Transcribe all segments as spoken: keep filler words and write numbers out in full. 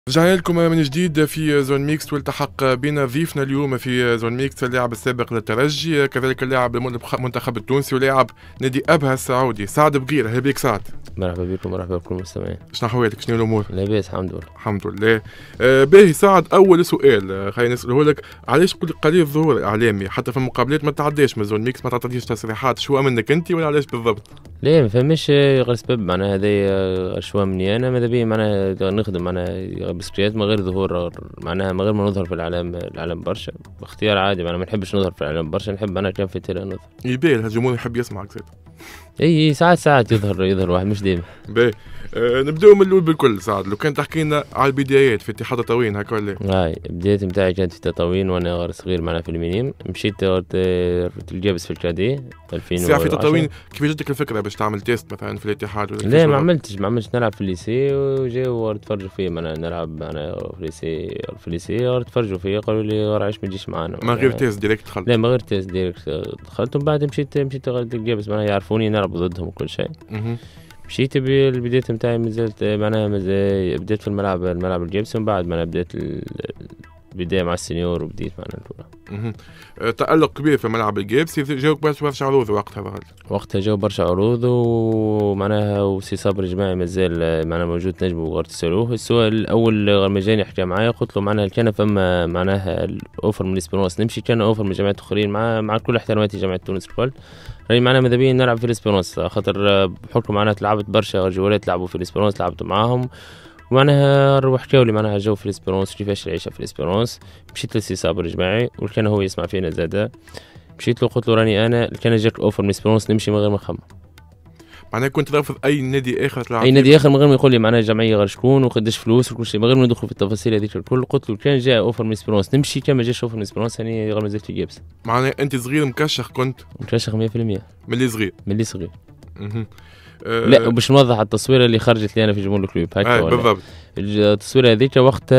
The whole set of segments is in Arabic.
رجعنا لكم من جديد في زون ميكس، والتحق بنا ضيفنا اليوم في زون ميكس اللاعب السابق للترجي، كذلك اللاعب المنتخب التونسي ولاعب نادي أبها السعودي، سعد بقير. اهلا بك سعد. مرحبا بكم، مرحبا بكم المستمعين. شنو احوالك؟ شنو الامور؟ لاباس الحمد لله. الحمد لله. آه باهي سعد، اول سؤال خلينا نساله لك، علاش قليل الظهور الاعلامي حتى في المقابلات؟ ما تعداش من زون ميكس، ما تعطيش تصريحات، شو منك انت ولا علاش بالضبط؟ ليه ما فهمش غير سبب معناها هذا شويه مني انا، ماذا بيا معناها نخدم معناها بسكريات من غير ظهور، معناها من غير ما نظهر في الاعلام. الاعلام برشا باختيار عادي، معناها ما نحبش نظهر في الاعلام برشا، نحب انا كان في تيرا نظهر. يبان الجمهور يحب يسمعك زاد. اي ساعات ساعات يظهر يظهر واحد مش ديما. باهي أه نبداو من الاول بالكل. سعد لو كان تحكي لنا على البدايات في اتحاد تطاوين هكا ولا؟ هاي بداية نتاعي كانت في تطاوين وانا غير صغير معناها في المينيم، مشيت رحت الجابس في الكادي ألفين وعشرة. ساعة في تطاوين كيف جاتك الفكرة باش تعمل تيست مثلا في الاتحاد ولا؟ لا ما عملتش ما عملتش نلعب في الليسي وجاو تفرجوا فيا، معناها نلعب انا في الليسي في الليسي تفرجوا فيا قالوا لي غير عايش ما تجيش معانا. ما غير تيست ديريكت دخلت؟ لا ما غير تيست ديريكت دخلت، ومن بعد مشيت مشيت الجابس معناها يعرفوني نلعب ضدهم وكل شيء. مشيت بالبداية نتاعي مازلت معناها مازال بديت في الملعب الملعب الجابس، ومن بعد معناها بديت البداية مع السنيور وبديت معنا الأولى. تألق كبير في ملعب الجابس، جاوك برشا عروض وقتها بعد؟ وقتها جاو برشا عروض، ومعناها وسي صبري جماعي مازال معناها موجود نجم وغير تسألوه. السؤال الأول لما جاني حكى معايا قلت له معناها كان فما معناها الأوفر من الإسبيرونس نمشي، كان أوفر من جامعات أخرين مع مع كل احتراماتي جامعة تونس الكل، راني معناها ماذا بيا نلعب في الإسبيرونس خاطر بحكم معناها لعبت برشا جولات لعبوا في الإسبيرونس لعبت معاهم، ومعناها روح حكاو لي معناها جو في الإسبيرونس كيفاش العيشة في الإسبيرونس. مشيت لسي صابر جماعي وكان هو يسمع فينا زادا، مشيت له قلت له راني انا كان جاك اوفر من اسبيرونس نمشي من غير ما نخمم. معناها كنت رافض اي نادي اخر تلعب؟ اي نادي اخر من غير ما يقول لي معناها جمعيه غير شكون وقداش فلوس وكل شيء، من غير ما ندخل في التفاصيل هذيك الكل. قلت له كان جاء اوفر من اسبيرونس نمشي، كان ما جاش اوفر من اسبيرونس يعني غير ما زلت في جابس. معناها انت صغير مكشخ؟ كنت مكشخ مية بالمية من اللي صغير؟ من اللي صغير. أه لا باش نوضح التصويره اللي خرجت لي انا في جمهور الكلوب هكا بالضبط. التصويره هذيك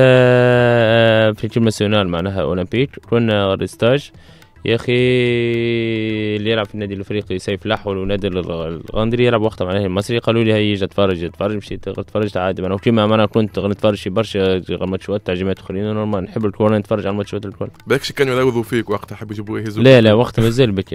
وقتها في التيم ناسيونال معناها اولمبيك، كنا ريستاج يا اخي اللي يلعب في النادي الافريقي سيف الاحول ونادر الغندري يلعب وقتها معناها المصري، قالوا لي هيا اتفرج اتفرج. مشيت تفرجت عادي انا وكيما انا كنت نتفرج في برشا ماتشات تاع جماعات اخرين نورمال، نحب الكوره نتفرج على الماتشات الكل. بالكش كانوا يراوضوا فيك وقتها، حبوا يجيبوا يهزوك؟ لا لا وقتها مازال بكري.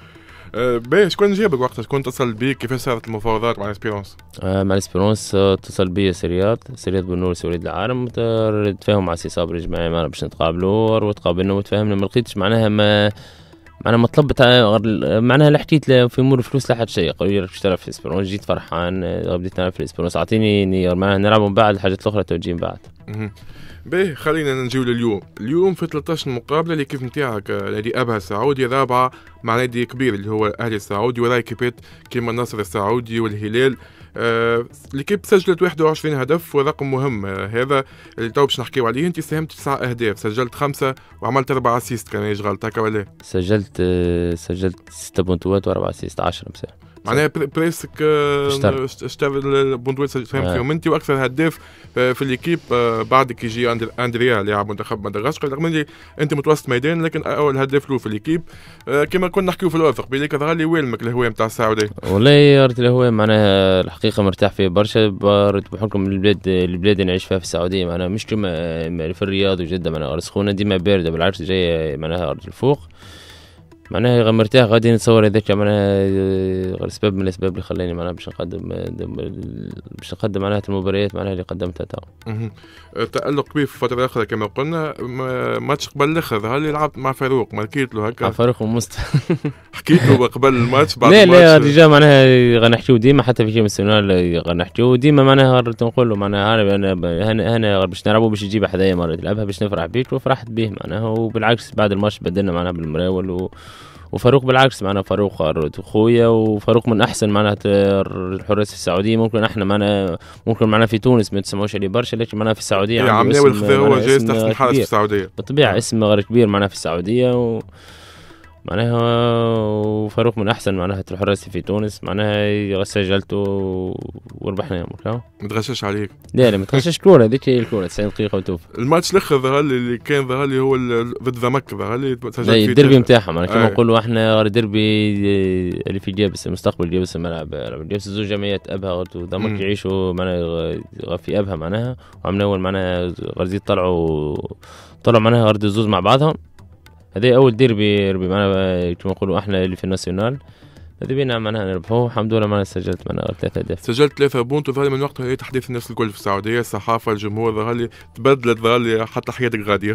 أه باهي شكون جابك وقتها؟ شكون اتصل بيك؟ كيفاش صارت المفاوضات مع الاسبيرونس؟ آه مع الاسبيرونس اتصل بيا سريات سريات بن نور وليد العالم، تفاهم مع سي صابري جماعي معنا باش نتقابلوا وتقابلنا وتفاهمنا. ما لقيتش معناها ما معناها ما طلبت معناها لا حكيت في امور الفلوس لا حد شيء، قالوا لي راك باش تلعب في الاسبيرونس، جيت فرحان بديت نلعب في الاسبيرونس، اعطيني معناها نلعب من بعد الحاجات الاخرى توجين بعد. باهي خلينا نجيو لليوم. اليوم في ثلاثة عشر مقابله اللي كيف نتاعك نادي ابها السعودي رابعه مع نادي كبير اللي هو الاهلي السعودي، وراي كيبات كيما النصر السعودي والهلال. آه الكيب سجلت واحد وعشرين هدف ورقم مهم آه هذا اللي تو باش نحكيو عليه. انت ساهمت تسعة اهداف، سجلت خمسه وعملت اربعه اسيست، كان يجي غلط هكا ولا؟ سجلت آه سجلت ستة بونتوات واربعه اسيست عشرة مساء. معناها بريسك اشتغل البونتوات ساهم فيهم انت، واكثر هداف في الكيب بعدك يجي اندريا لاعب منتخب مدغشقر، رغم اني انت متوسط ميدان لكن اول هداف له في الكيب. كما كنا نحكيو في الوثق بليك ظهر لي ويلمك الهويه نتاع السعوديه. والله رت الهويه معناها الحقيقه مرتاح فيه برشا بحكم البلاد البلاد اللي نعيش فيها في السعوديه، معناها مش كما في الرياض وجده معناها سخونه ديما بارده، بالعكس جايه معناها ارض الفوق، معناها غير مرتاح. غادي نتصور هذاك معناها غير سبب من الاسباب اللي خلاني معناها باش نقدم باش نقدم معناها المباريات معناها اللي قدمتها تو. تألق كبير في الفترة الأخيرة كما قلنا. ماتش قبل الأخر ظهر لي لعبت مع فاروق، ما حكيت له هكا؟ مع فاروق ومست حكيت له قبل الماتش بعد لا الماتش؟ لا ديجا معناها غنحكيو ديما حتى في كيم السنوال غنحكيو ديما معناها نقول له معناها انا انا انا باش نلعبوا باش تجيب حدايا مرة تلعبها باش نفرح بيك، وفرحت به معناها. وبالعكس بعد الماتش بدلنا معناها بالمراول و وفاروق بالعكس معنا فاروق خويا، وفاروق من احسن معناها الحراس في السعوديه. ممكن احنا معنا ممكن معنا في تونس ما تسمعوش عليه برشا، لكن معنا في السعوديه يا عملاوي الخذا هو جايز تحسن الحارس في السعوديه بالطبيعه، اسم غير كبير معنا في السعوديه و... معناها وفاروق من احسن معناها الحراس في تونس، معناها سجلته وربحنا. ما متغشش عليك؟ لا لا ما تغشش كوره، هذيك هي الكوره تسعين دقيقه وتوفى. الماتش الاخر ظهر لي اللي كان ظهر لي هو ضد ذمك، ظهر لي سجلت فيه الديربي نتاعهم. انا كما نقولوا احنا غير ديربي اللي في جابس المستقبل، جابس الملعب جابس زوج جمعيات ابها وذمك يعيشوا معناها في ابها معناها، وعملنا اول معناها غرزيت طلعوا طلعوا معناها غرد الزوز مع بعضهم. هذا اول ديربي ربي معنا كما نقولوا احنا اللي في الناسيونال، هذا بينا معناها نربحوه الحمد لله. معنا سجلت معنا ثلاثة اهداف، سجلت ثلاثة بونت. وظهر من وقتها هي تحديث الناس الكل في السعوديه، الصحافه، الجمهور، ظهر لي تبدلت، ظهر لي حتى حياتك غاديه.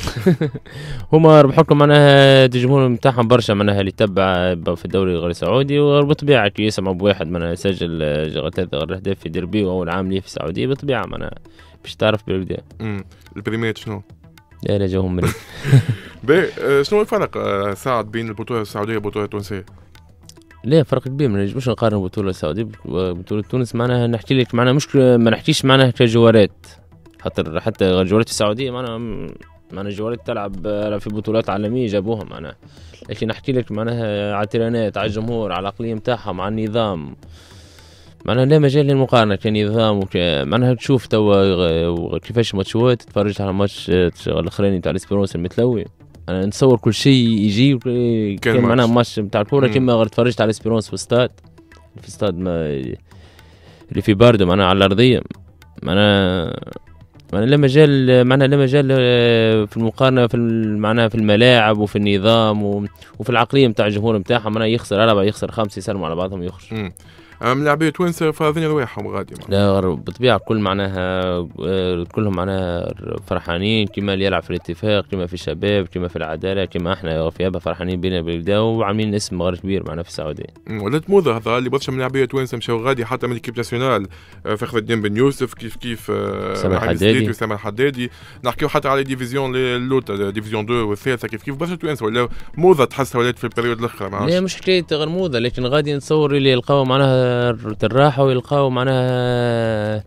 هما ربحوا لكم معناها الجمهور نتاعهم برشا معناها اللي تبع في الدوري غير السعودي، وبالطبيعه كي يسمعوا بواحد معناها سجل ثلاثة اهداف في ديربي واول عام ليه في السعوديه، بالطبيعه معناها باش تعرف بالبدايه. امم البريمير شنو؟ لا لا جاهم مريض. باهي شنو الفرق ساعد بين البطوله السعوديه والبطوله التونسيه؟ لا فرق كبير، ما نجموش نقارن البطوله السعوديه وبطوله تونس. معناها نحكي لك معناها مش ما نحكيش معناها كجوارات، حتى حتى جوارات السعوديه معناها معناها جوارات تلعب في بطولات عالميه جابوها معناها، لكن نحكي لك معناها على التيرانات، على الجمهور، على العقليه نتاعهم، على النظام، معناها لا مجال للمقارنه كنظام وك... معناها تشوف توا كيفاش ماتشات، تتفرج على ماتش الاخراني تاع الاسبيرونس المتلوي، انا نتصور كل شيء يجي كان معناها ماتش نتاع الكوره كيما غير تفرجت على الاسبيرونس في استاد في استاد ما... اللي في باردو معناها على الارضيه، معناها معناها لا مجال معناها لا مجال في المقارنه في معناها في الملاعب وفي النظام و... وفي العقليه نتاع الجمهور نتاعهم، معناها يخسر أربعة يخسر خمسة يسلموا على بعضهم يخرج. من لاعبين توانسه فاضيين رواحهم غادي لا بالطبيعه كل معناها كلهم معناها فرحانين، كما اللي يلعب في الاتفاق، كما في الشباب، كما في العداله، كما احنا في ابها فرحانين بينا بالبدا وعاملين اسم غير كبير معنا في السعوديه. ولات موضه هذا اللي برشا من لاعبين توانسه مشاو غادي حتى من الكيب ناسيونال، فخر الدين بن يوسف كيف كيف سامح الحدادي وسامح الحدادي، نحكيو حتى على ديفيزيون اللوطه ديفيزيون اثنين والثالثه كيف كيف برشا توانسه ولا موضه تحسها ولات في البريود الاخر. لا مش حكايه غير موضه، لكن غادي نتصور اللي يلقاو معناها الراحه ويلقاو معناها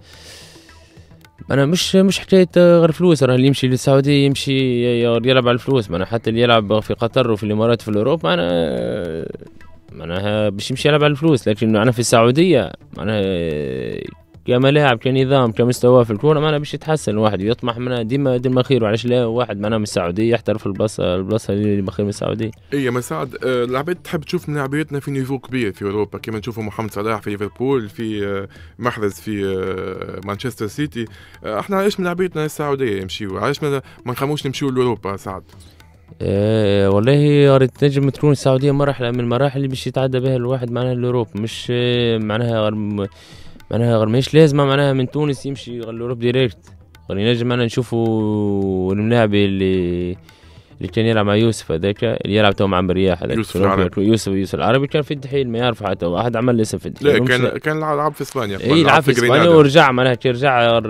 انا مش مش حكايه غير فلوس، راه اللي يمشي للسعوديه يمشي يلعب على الفلوس، معناها حتى اللي يلعب في قطر وفي الامارات في الاوروب معناها معناها باش يمشي يلعب على الفلوس، لكن معناها في السعوديه معناها كملاعب كنظام كمستوى في الكوره معناها باش يتحسن الواحد ويطمح منها ديما ديما خير، وعلاش لا واحد معناها من السعوديه يحترف البلاصه البلاصه اللي بخير من السعوديه. اي مساعد آه العباد تحب تشوف من لعبيتنا في نيفو كبير في اوروبا، كما نشوفوا محمد صلاح في ليفربول، في آه محرز في آه مانشستر سيتي. آه احنا علاش من لعبيتنا السعوديه يمشيو، علاش ما نخموش نمشيو لاوروبا سعد؟ أه والله ريت نجم تكون السعوديه مرحله من المراحل اللي باش يتعدى بها الواحد معناها الاوروب، مش معناها غير معناها غير ماهيش لازمه معناها من تونس يمشي غير الاوروب ديريكت، غير ينجم معنا نشوفوا اللاعب اللي اللي كان يلعب مع يوسف هذاك اللي يلعب تو مع مرياح هذاك يوسف العربي. يوسف يوسف العربي كان في الدحيل ما يعرف حتى واحد عمل اسم في الدحيل. لا كان كان لعب في اسبانيا. اي لعب في اسبانيا ورجع معناها كي رجع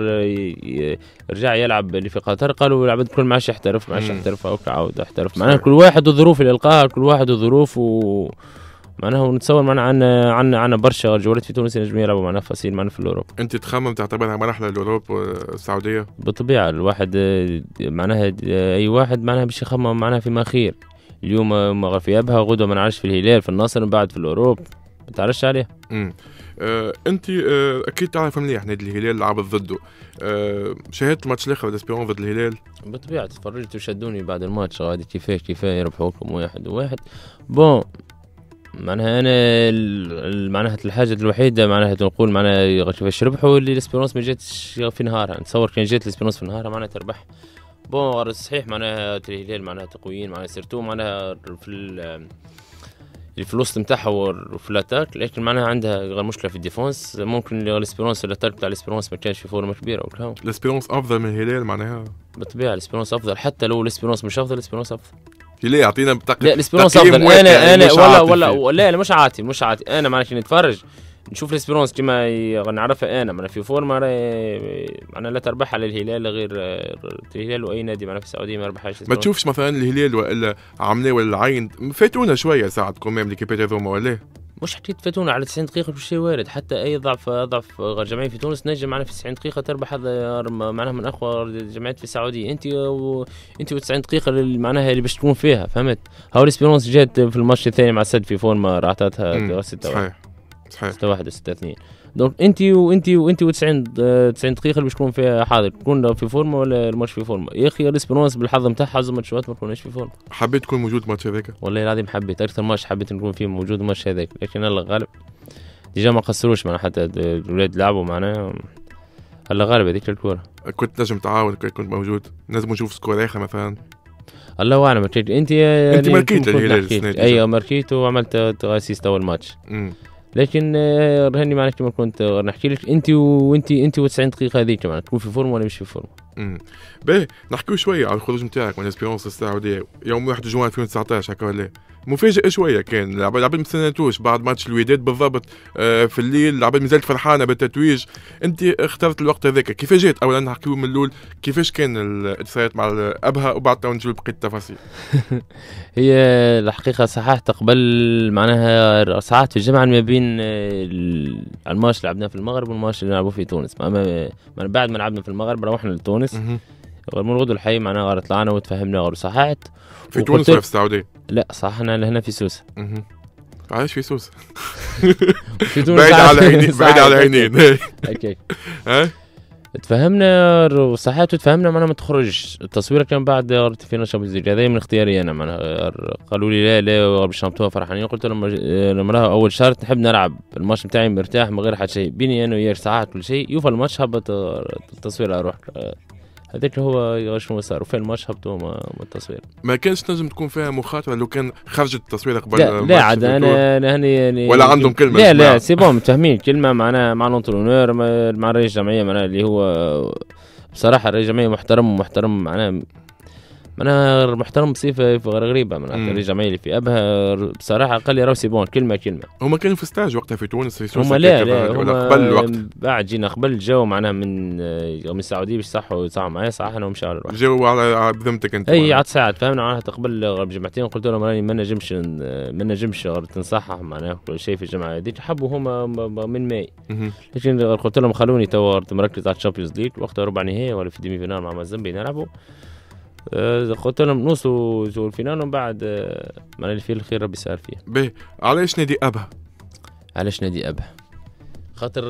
رجع يلعب اللي في قطر، قالوا العبد كل ما عادش يحترف ما عادش يحترف او عاود احترف، معناها كل واحد والظروف اللي لقاها، كل واحد وظروف و معناها ونتصور معنا عنا عنا عنا برشا جولات في تونس ينجموا يلعبوا معنا فصيل معنا في الاوروب. انت تخمم تعتبرها مرحله الاوروب والسعوديه؟ بالطبيعه الواحد معناها اي واحد معناها باش يخمم معناها فيما خير، اليوم ما في ابها غدوه ما نعرفش في الهلال في النصر من بعد في الاوروب ما تعرفش عليه. امم آه انت آه اكيد تعرف مليح نادي الهلال لعبت ضده، آه شاهدت الماتش الاخر الاسبيرون ضد الهلال؟ بالطبيعه تفرجت وشدوني بعد الماتش غادي كيفاش كيفاش يربحوكم واحد وواحد. بون معناها انا معناها الحاجه الوحيده معناها نقول معناها كيفاش ربحوا اللي الاسبيرونس ما جاتش في نهارها، نتصور كان جات الاسبيرونس في نهارها معناها تربح. بون صحيح معناها الهلال معناها تقويين معناها سيرتو معناها في في الوسط نتاعها وفي الاتاك، لكن معناها عندها غير مشكله في الديفونس، ممكن الاسبيرونس الاتاك تاع الاسبيرونس ما كانش في فورمه كبيره وكاو. الاسبيرونس افضل من الهلال معناها؟ بالطبيعه الاسبيرونس افضل، حتى لو الاسبيرونس مش افضل الاسبيرونس افضل. ليه يعطينا بتق... لا الاسبيرونس افضل. انا انا ولا ولا لا لا مش عاطي مش عاطي انا معناها كي نتفرج نشوف الاسبيرونس كما نعرفها انا معناها في فورمه معناها لا تربح على الهلال غير الهلال واي نادي معناها في السعوديه ما ربحش. ما تشوفش مثلا الهلال ولا عمليه ولا العين فاتونا شويه ساعه كومام ليكيبات هذوما ولا مش حكيت فاتونا على تسعين دقيقة كل شيء وارد، حتى أي ضعف ضعف جمعية في تونس نجم معنا في تسعين دقيقة تربح، هذا معناها من أقوى الجمعيات في السعودية. أنت و... أنت وتسعين دقيقة اللي معناها اللي باش تكون فيها، فهمت؟ هاو الإسبيرونس جات في الماتش الثاني مع السد في فورما رعتها ستة صحيح صحيح ستة واحد ستة اثنين. دونك أنت وأنت وأنت وتسعين تسعين دقيقة اللي باش تكون فيها حاضر، تكون في فورما ولا الماتش في فورما. يا أخي الإسبيرونس بالحظ نتاعها حظ ماتشات ما تكونش في فورما. حبيت تكون موجود ماتش هذاك؟ والله العظيم حبيت أكثر ماتش حبيت نكون فيه موجود ماتش هذاك، لكن الله غالب. ديجا ما قصروش معنا حتى الولاد لعبوا معنا، الله غالب هذيك الكورة. كنت نجم تعاون كنت موجود، لازم نشوف سكور آخر مثلا. الله اعلم. انت انت انت ماركيت الهلال، ايوه ماركيت وعملت اسيست اول ماتش، لكن رهني معك كما كنت نحكي لك انت وانت انت وتسعين دقيقه هذيك معناتها تكون في فورم ولا مش في فورم. امم باهي نحكيو شويه على الخروج نتاعك من اسبيرونس السعوديه يوم واحد جوان ألفين وتسعطاش هكا ولا مفاجئ شويه كان؟ العباد ما استناتوش بعد ماتش الوداد بالضبط آه في الليل، العباد مازالت فرحانه بالتتويج، انت اخترت الوقت هذاك كيف جات؟ اولا نحكيو من الاول كيفاش كان الاتصالات مع ابها وبعد تو نجيو بقيه التفاصيل. هي الحقيقه صححت قبل معناها صححت في الجمعه ما بين الماتش اللي لعبناه في المغرب والماتش اللي لعبوه في تونس. ما بعد ما لعبنا في المغرب روحنا لتونس من غدو الحي معناها غير طلعنا وتفهمنا غير صححت في تونس ولا في السعوديه؟ لا صحنا لهنا في سوسه. عايش في سوسه في تونس بعيد على عينين بعيد على عينين اوكي ها تفهمنا وصحات وتفهمنا معنا ما تخرج. التصوير كان بعد في نشاط الزيج هذا من اختياري انا معناها، قالوا لي لا لا باش نشطوها فرحانين. قلت لهم لما راه اول شرط نحب نلعب الماتش نتاعي مرتاح من غير حتى شيء، بيني انا وياك ساعات كل شيء يوفى الماتش هبط التصوير اروح هذاك هو شنو صار. وفي الماتش هبطوا ما التصوير ما كانش تنجم تكون فيها مخاطره لو كان خرجت التصوير قبل. لا, لا عاد انا هني يعني ولا عندهم كلمه لا لا سي بون متفاهمين كلمه معنا مع لونترونور مع رئيس الجمعيه معنا اللي هو بصراحه رئيس الجمعيه محترم محترم معنا انا محترم بصفه غريبه معناتها. رئيس الجمعيه اللي في ابها بصراحه قال لي راهو سي بون كلمه كلمه. هما كانوا في ستاج وقتها في تونس في هما لا لا هما قبل الوقت بعد جينا قبل جاوا معناها من من السعوديه باش صحوا صحوا معايا صحنا ومشاو للوقت جاوا على بذمتك انت. اي عاد ساعات فهمنا معناها قبل بجمعتين قلت لهم راني ما نجمش ما نجمش تنصحح معناها كل شيء في الجمعيه هذيك حبوا هما من ماي. لكن قلت لهم خلوني تو مركز على الشامبيونز ليج وقتها ربع نهائي ولا في ديمي فينال مع مازمبي نلعبوا. قلت لهم نوصلوا الفينال ومن بعد معناها اللي فيه الخير ربي يسهل فيه. باهي علاش نادي ابها؟ علاش نادي ابها؟ خاطر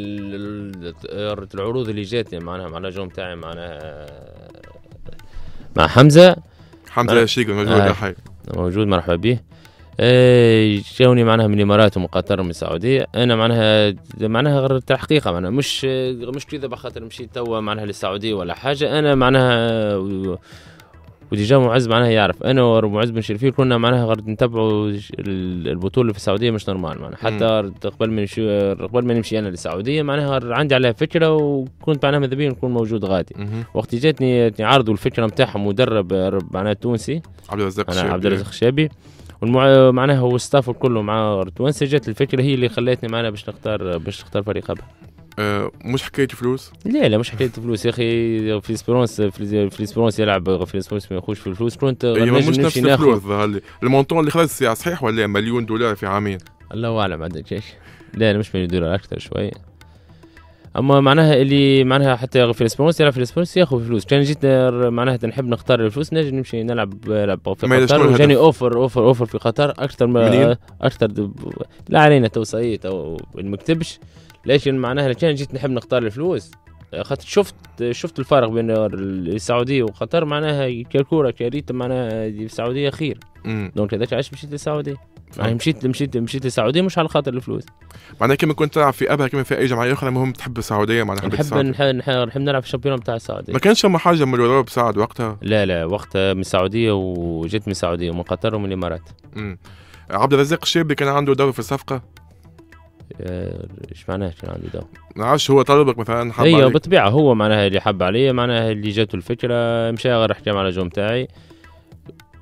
العروض اللي جاتني معناها مع النجوم تاعي معناها مع حمزه حمزه الشيخ موجود آه حي موجود مرحبا به. ايه جاوني معناها من الامارات ومن قطر ومن السعوديه. انا معناها معناها غير تحقيقه معناها مش مش كذا بخاطر مشيت توا معناها للسعوديه ولا حاجه. انا معناها وديجا معز معناها يعرف انا ومعز بن شرفي كنا معناها غير نتبعوا البطوله في السعوديه مش نورمال معناها. حتى قبل ما نمشي قبل ما نمشي انا للسعوديه معناها عندي عليها فكره وكنت معناها ماذا بيا نكون موجود غادي. وقت جاتني عرضوا الفكره نتاعهم مدرب معناها تونسي عبد الرزاق الشابي عبد الرزاق الشابي والمع... معناها هو الستاف كله مع توانسه. جات الفكره هي اللي خلتني معنا باش نختار باش نختار فريق ابها. أه مش حكايه فلوس؟ لا لا مش حكايه فلوس يا اخي. في اسبيرونس في الاسبيرونس يلعب في الاسبيرونس ما يخش في الفلوس. كنت مش نفس الفلوس المونطون اللي خلص الساعه صحيح ولا مليون دولار في عامين؟ الله اعلم عندك ايش. لا انا مش مليون دولار اكثر شويه. اما معناها اللي معناها حتى في الاسبيرونس يلعب في الاسبيرونس ياخذ فلوس. كان جيت معناها نحب نختار الفلوس نجي نمشي نلعب نلعب في قطر وجاني اوفر اوفر اوفر في قطر اكثر ما اكثر لا علينا توصيت او ما نكتبش. لكن معناها كان جيت نحب نختار الفلوس خاطر شفت شفت الفارق بين السعوديه وقطر معناها كالكوره كريت معناها السعوديه خير. دونك هذاك علاش مشيت للسعوديه. يعني مشيت مشيت مشيت للسعوديه مش على خاطر الفلوس. معناها كما كنت تلعب في ابها كما في اي جمعيه اخرى المهم تحب السعوديه معناها نحب نحب نلعب في الشامبيون بتاع السعوديه. ما كانش ما حاجه من الوراء بساعد وقتها؟ لا لا وقتها من السعوديه وجيت من السعوديه ومن قطر ومن الامارات. امم عبد الرزاق الشابي كان عنده دور في الصفقه؟ ايش معناه كان عنده دور؟ نعرفش هو طلبك مثلا حب ايوه بالطبيعه هو معناها اللي حب عليه معناها اللي جاته الفكره مشى غير حكى على الجوم تاعي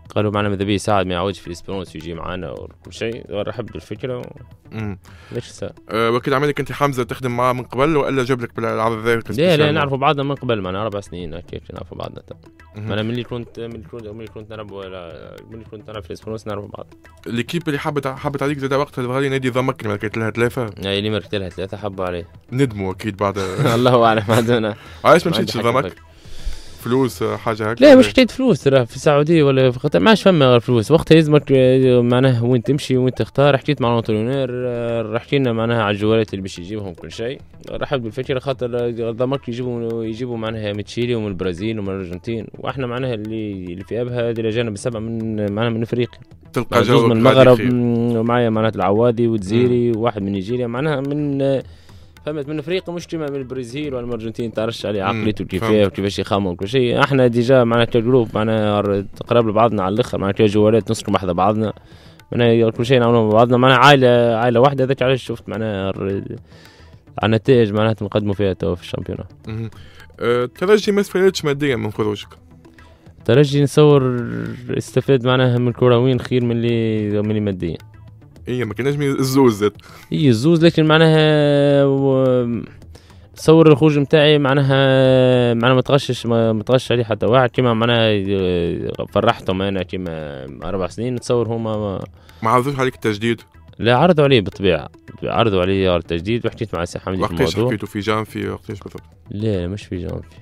قالوا معنا ماذا بيه يساعد ما يعودش في الاسبيرونس يجي معنا وكل شيء، رحبت بالفكره امم ليش ساعة. أه وكيل عملك انت حمزه تخدم معاه من قبل ولا جاب لك بالعرض ذاك؟ لا لا نعرفوا بعضنا من قبل، معنا اربع سنين هكاك نعرفوا بعضنا. انا من اللي كنت من اللي كنت من اللي كنت نلعب ولا من اللي كنت نلعب في الاسبيرونس نعرفوا بعض. ليكيب اللي حبت حبت عليك زاد وقتها الغالي نادي ضمك اللي ماركت لها ثلاثه، اي اللي ماركت لها ثلاثه حبوا عليه ندموا اكيد بعد. الله اعلم عندنا. علاش ما مشيتش ضمك؟ فلوس حاجه هكا؟ لا مش حكايه فلوس، ترى في السعوديه ولا في قطر ما عادش فما غير فلوس، وقتها يلزمك معناها وين تمشي وين تختار. حكيت مع الانترونير حكي لنا معناها على الجوالات اللي باش يجيبهم كل شيء، رحبت بالفكره خاطر ضمك يجيبوا يجيبوا معناها من تشيلي ومن البرازيل ومن الارجنتين، واحنا معناها اللي اللي في ابها هذه الاجانب السبعه من معناها من افريقيا، تلقى جزء من المغرب ومعايا معناها العوادي والجزيري وواحد من نيجيريا معناها من فهمت من افريقيا، مش كما من البرازيل ولا الارجنتين تعرفش عليه عقليته كيفاه وكيفاش يخمم وكل شيء. احنا ديجا معنا كجروب معنا قراب لبعضنا على الاخر، معنا كجوالات نسكن بحذا بعضنا، معنا كل شيء نعملوا مع بعضنا، معنا عائله عائله واحده. هذاك علاش شفت معنا على النتائج معناتها نقدموا فيها تو في الشامبيون. أه ترجي ما استفادتش ماديا من خروجك؟ ترجي نصور استفاد معناها من الكرويين خير من اللي من اللي ماديا. ايه ما كناش الزوز زاد اي الزوز، لكن معناها و... صور الخروج نتاعي معناها معناها ما تغشش ما تغش عليه حتى واحد، كيما معناها فرحتهم انا كيما اربع سنين نتصور هما ما, ما عرضوش عليك التجديد؟ لا عرضوا عليه بالطبيعه، عرضوا عليه التجديد وحكيت مع سي حمدي في الموضوع. وقتاش حكيتوا في جانفي وقتاش بالضبط؟ لا مش في جانفي،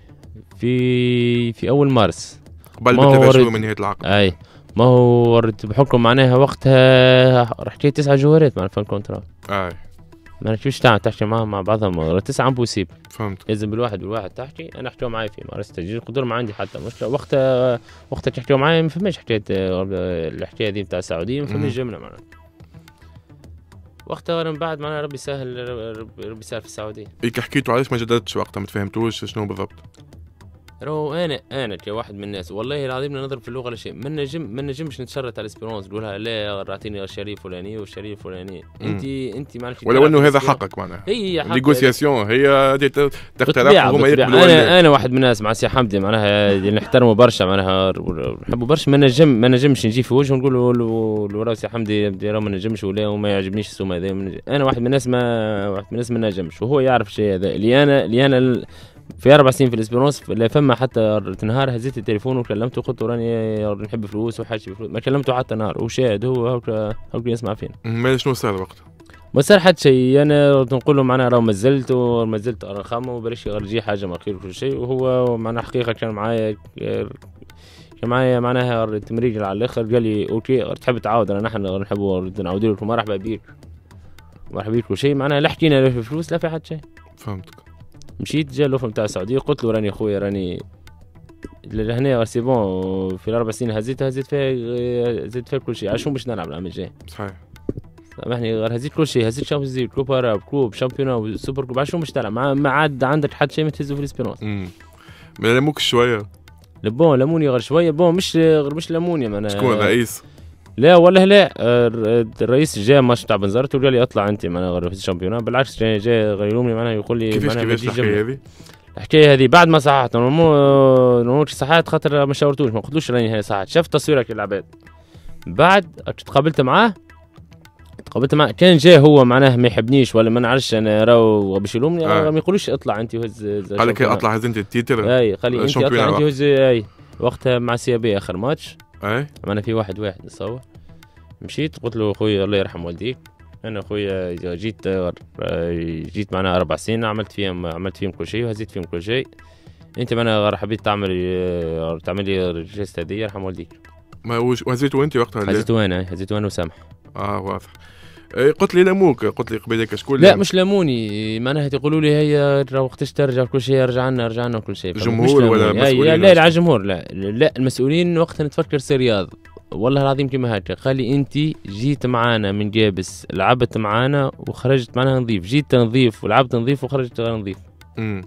في في اول مارس قبل بثلاث شهور من نهايه العقد. اي ما هو بحكم معناها وقتها حكيت تسعة جوارات مع الفان كونترا. اي ما كيفاش تعمل تحكي معهم مع بعضهم تسعة امبوسيبل. فهمت. لازم بالواحد بالواحد تحكي، انا حكيوا معي في مارس تسجيل القدر ما عندي حتى مشكله. وقتها وقتها تحكيوا معي ما فماش حكايه الحكايه دي نتاع السعوديه، ما فماش جمله معناها. وقتها من بعد معناها ربي سهل ربي سهل في السعوديه. ايك حكيتوا علاش ما جددتش وقتها؟ ما تفهمتوش شنو بالضبط؟ رو انا انا كواحد من الناس والله العظيم نضرب في اللغه لا شيء، ما نجم ما نجمش نتشرط على الاسبيرونس نقولها لا اعطيني الشريف الفلاني والشريف الفلاني. انت انت معلش ولو انه هذا حقك معناها هي حق نيغوسياسيون هي تختلف هما يقبلوا. انا انا واحد من الناس مع سي حمدي معناها نحترمه برشا معناها نحبه برشا، ما نجم ما نجمش نجي في وجهه نقول له ورا سي حمدي راه ما نجمش ولا وما يعجبنيش السوم هذا. انا واحد من الناس ما واحد من الناس ما نجمش وهو يعرف الشيء هذا. اللي انا اللي انا في أربع سنين في الاسبيرونس لا فما حتى نهار هزيت التليفون وكلمته قلت راني نحب فلوس وحاجه بفلوس، ما كلمته حتى نهار وشاهد هو هاك هاك يسمع فينا. ما شنو صار وقتها؟ ما صار حتى شيء. انا نقول له معناها راه ما زلت وما زلت رخامه وبلاش يرجي حاجه ما خير وكل شيء، وهو معناها حقيقه كان معايا كان معايا معناها التمريج على الاخر قال لي اوكي تحب تعاود رانا نحن نحبوا نعاودوا لكم مرحبا بيك مرحبا بيك وشيء معناها لا حكينا لا في فلوس لا في حتى شيء. فهمتك. مشيت جا اللوفه نتاع السعوديه قلت له راني خويا راني لهنا سي بون في الاربع سنين هزيت هزيت فيها زدت فيها كل شيء، عشان باش نلعب العام الجاي. صحيح. سامحني غير هزيت كل شيء، هزيت شامبيونز ليج كوب اراب كوب شامبيون وسوبر كوب، عشان باش تلعب ما عاد عندك حد شيء ما تهزه في الاسبيرونس. امم ما لموك شويه؟ بون لموني غير شويه بون مش غير مش لموني معناها. شكون الرئيس؟ لا والله لا الرئيس جاء ماتش تاع بنزرت وقال لي اطلع انت معناها غير في الشامبيونات، بالعكس جاي جاي غيرومني معناها يقول لي كيفاش كيفاش الحكايه هذه؟ الحكايه هذه بعد ما صححت نورمال نورمال صححت خاطر ما شاورتوش ما قلتلوش راني هي صححت، شفت تصويرك للعباد بعد تقابلت معاه تقابلت معاه كان جاي هو معناه ما يحبنيش ولا ما نعرفش انا راهو باش يلومني آه. ما يقولوش اطلع انت وهز. قال لك اطلع هز انت التيتر. اي خلي انت اطلع انت وهز. اي وقتها مع سي بي اخر ماتش اي انا في واحد واحد نصور مشيت قلت له خويا الله يرحم والديك انا خويا جيت جيت معنا اربع سنين عملت فيهم عملت فيهم كل شيء وهزيت فيهم كل شيء، انت معنا غير حبيت تعمل تعمل لي الجيست هذه يرحم والديك. ما وهزيتوا انت وقتها؟ هزيتوا انا هزيتوا انا وسامح. اه واضح. قلت لي لاموك قلت لي قبيلك شكون؟ لا مش لاموني معناها يقولوا لي هي وقتاش ترجع كل شيء رجعنا رجعنا كل شيء. جمهور ولا مسؤولين؟ لا لا على الجمهور لا لا المسؤولين وقتها نتفكر سي رياض والله العظيم كيما هكا قال لي انت جيت معانا من جابس لعبت معانا وخرجت معنا نظيف، جيت نظيف ولعبت نظيف وخرجت غير نظيف. امم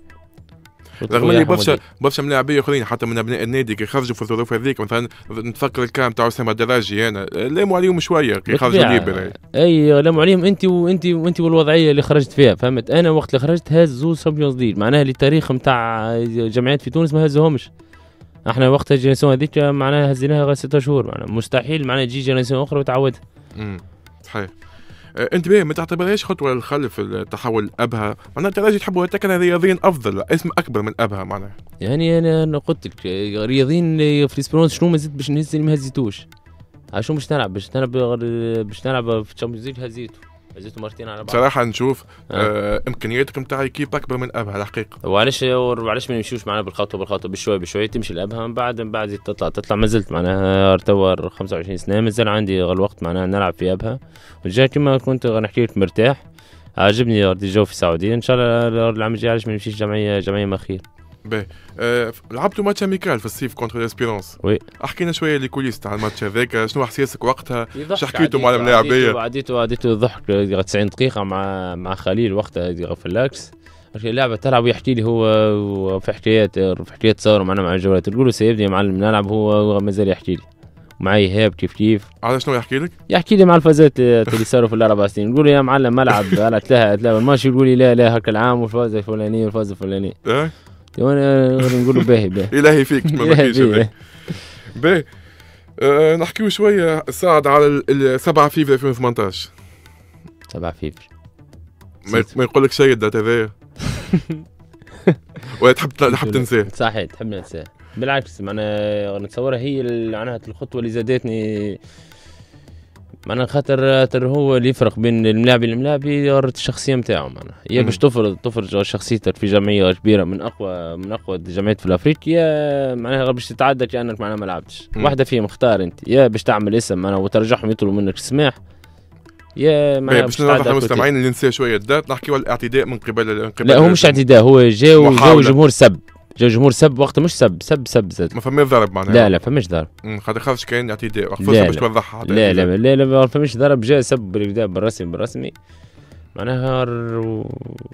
رغم اللي برشا برشا ملاعبيه اخرين حتى من ابناء النادي كي خرجوا في الظروف هذيك مثلا نتفكر الكلام تاع اسامه الدراجي انا لاموا عليهم شويه كي خرجوا ليبر. اي لاموا عليهم انت وانت وانت والوضعيه اللي خرجت فيها فهمت. انا وقت اللي خرجت هزوا شامبيونز ليج معناها اللي تاريخ نتاع جمعيات في تونس ما هزوهمش احنا وقت الجنراسيون هذيك معناها هزيناها غير ستة شهور، معناها مستحيل معناها تجي جنراسيون اخرى وتعودها. امم صحيح. أه انت باهي ما تعتبرهاش خطوه للخلف التحول ابها؟ معناها انت راجل تحبوا تكن رياضيين افضل، اسم اكبر من ابها معناها. يعني انا انا قلت لك رياضيين في الاسبرونس شنو مازلت باش نهز اللي ما هزيتوش. شنو باش نلعب باش نلعب باش نلعب في الشامبيونز ليج هزيته هزيته مرتين على بعض. بصراحه نشوف آه. آه امكانياتك نتاع كيب اكبر من ابها الحقيقه. وعلاش وعلاش ما نمشيوش معنا بالخطوه بالخطوه بشوي بشوي تمشي لابها من بعد من بعد تطلع تطلع ما زلت معناها توا خمسة وعشرين سنه مازال عندي الوقت معناها نلعب في ابها. وجا كما كنت نحكي لك مرتاح عاجبني الجو في السعوديه، ان شاء الله العام الجاي علاش ما نمشيش جمعيه جمعيه مخير. باهي أه لعبتوا ماتش اميكال في الصيف كونتر ليسبيرونس. وي احكينا شويه لي كوليس تاع الماتش هذاك، شنو احساسك وقتها؟ حكيتوا مع اللاعبيه؟ عديتوا عديتوا ضحك تسعين دقيقه مع مع خليل وقتها في اللاكس اللعبه تلعب ويحكي لي هو في حكايات في حكايات صاروا معنا مع الجولات، تقول له سيبني يا معلم نلعب، هو مازال يحكي لي معي ايهاب كيف كيف. على شنو يحكي لك؟ يحكي لي مع الفازات اللي صاروا في الاربع سنين، نقول له يا معلم ملعب على ثلاثه ثلاثه الماتش، يقول لي لا لا هكا العام والفاز الفلاني والفاز الفلاني. ايه وانا نقول له باهي باهي الهي فيك ما بكيش باهي. أه نحكيو شويه سعد على السبعة فيفر ألفين وثمانطاش. سبعة فيفر ما, ما يقول لك شيء الدات هذايا ولا تحب تحب تنساه؟ صحيح تحب ننساه بالعكس، معناها نتصورها هي معناها الخطوه اللي زادتني، معناها خاطر هو اللي يفرق بين الملاعب الملاعبي الشخصيه نتاعو، معناها يا باش تفرض تفرض شخصيتك في جمعيه كبيره من اقوى من اقوى الجمعيات في الافريق، يا معناها باش تتعدى كانك معناها ما لعبتش. واحده فيهم اختار انت، يا باش تعمل اسم معناها وترجعهم يطلبوا منك السماح، يا معناها باش نوضح للمستمعين اللي ننسى شويه الدات، نحكيو على الاعتداء من قبل من قبل لا هو مش اعتداء، هو جاو جاو جمهور سب جا جمهور سب وقت مش سب سب سب زاد ما فماش ضرب معناها. لا لا فماش ضرب خاطر خاطرش كاين اعتداء وقت فرصه باش توضحها. لا لا لا لا ما فماش ضرب، جا سب بالكدا بالرسمي بالرسمي معناها ر...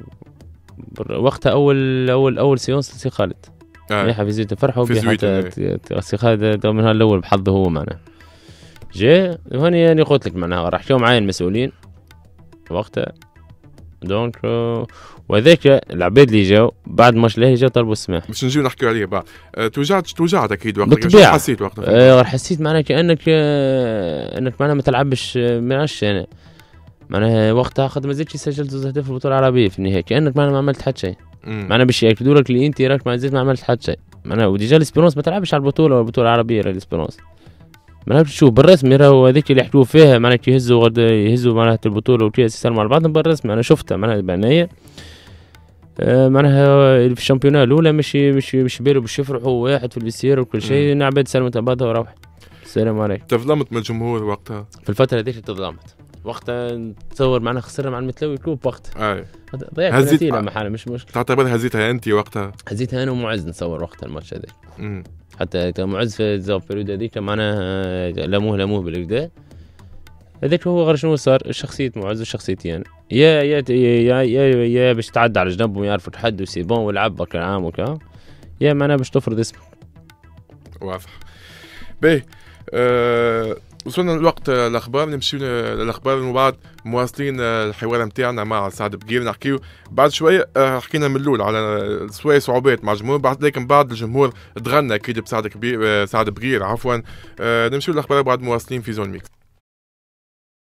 وقتها اول اول اول سيونس لسي خالد مليحه في زيت فرحوا بها حتى سي خالد من النهار الاول بحظه هو معناها جا هوني يعني قلت لك معناها راح حكيو معايا المسؤولين وقتها دونك وهذاك العباد اللي جاو بعد ماتش الاهلي جاو طلبوا السماح باش نجيو نحكيو عليه بعد. أه توجعت توجعت اكيد وقتها. بالطبيعة حسيت وقتها؟ أه حسيت معناها كانك أه انك معناها ما تلعبش ما نعرفش انا معناها وقتها خاطر ما زلتش سجلت زوج اهداف في البطوله العربيه في النهايه، كانك معناها ما عملت حتى شيء معناها باش ياكدوا لك اللي انت راك ما زلت ما عملت حتى شيء معناها. وديجا الاسبيرونس ما تلعبش على البطوله ولا البطوله العربيه الاسبيرونس معناها تشوف بالرسمي راهو هذيك اللي يحكوا فيها معناها يهزوا غد يهزوا معناها البطوله وكاس يسالوا مع بعضهم بالرسمي انا شفتها معناها بعناية آه معناها في الشامبيونات الاولى مش مش مش بالو باش يفرحوا واحد في الفيسير وكل شيء نعبد سلمت بعضها وروح السلام عليكم. تظلمت من الجمهور وقتها في الفتره هذيك تظلمت وقتها نتصور معنا خسرنا مع المتلوي كلوب وقتها اي ضيعت النتيجه محل مش مشكله. تعتبر هزيتها انت وقتها؟ هزيتها انا ومعز نتصور وقتها الماتش هذاك حتى كان معز في البيريود هذيك معناها لموه لموه بالكدا هذاك هو غير شنو صار شخصيه معز وشخصيتي انا يا يا يا يا, يا باش تعدى على جنبهم يعرفوا تحدوا سي بون ولعب بك العام وكا يا معناها باش تفرض اسمك. واضح. باهي أه وصلنا الوقت الاخبار نمشيو للاخبار من بعد مواصلين الحوار نتاعنا مع سعد بقير نحكيو بعد شويه. حكينا من الاول على شويه صعوبات مع الجمهور بعد لكن بعد الجمهور تغنى اكيد بسعد كبير سعد بقير عفوا. نمشيو للاخبار بعد مواصلين في زون ميكس.